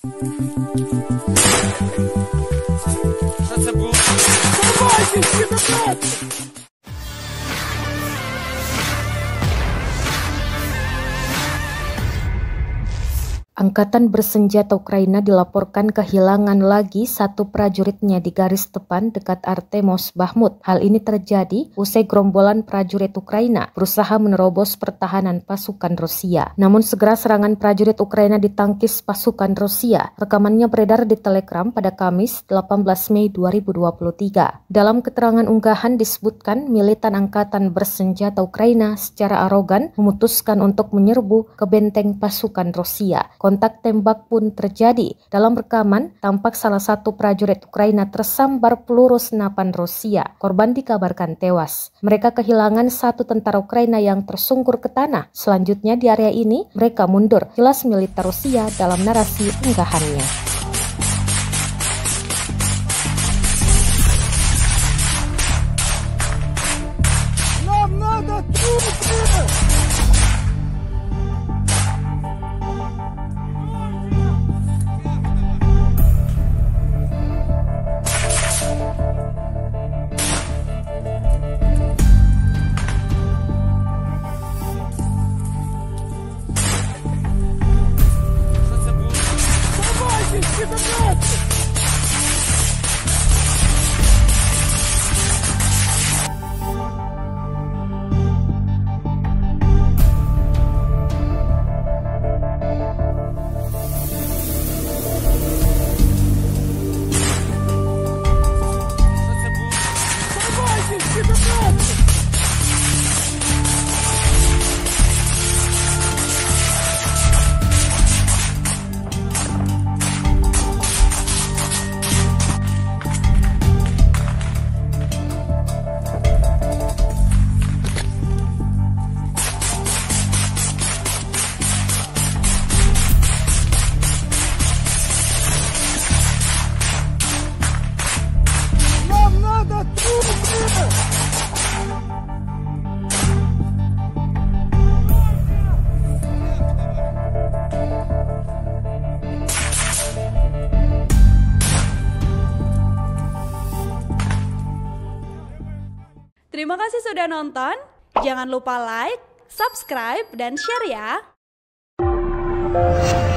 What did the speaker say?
Angkatan bersenjata Ukraina dilaporkan kehilangan lagi satu prajuritnya di garis depan dekat Artemos Bakhmut. Hal ini terjadi usai gerombolan prajurit Ukraina berusaha menerobos pertahanan pasukan Rusia. Namun segera serangan prajurit Ukraina ditangkis pasukan Rusia. Rekamannya beredar di Telegram pada Kamis 18 Mei 2023. Dalam keterangan unggahan disebutkan militan angkatan bersenjata Ukraina secara arogan memutuskan untuk menyerbu ke benteng pasukan Rusia. Kontak tembak pun terjadi. Dalam rekaman, tampak salah satu prajurit Ukraina tersambar peluru senapan Rusia. Korban dikabarkan tewas. Mereka kehilangan satu tentara Ukraina yang tersungkur ke tanah. Selanjutnya di area ini, mereka mundur. Jelas militer Rusia dalam narasi unggahannya. Terima kasih sudah nonton. Jangan lupa like, subscribe, dan share ya.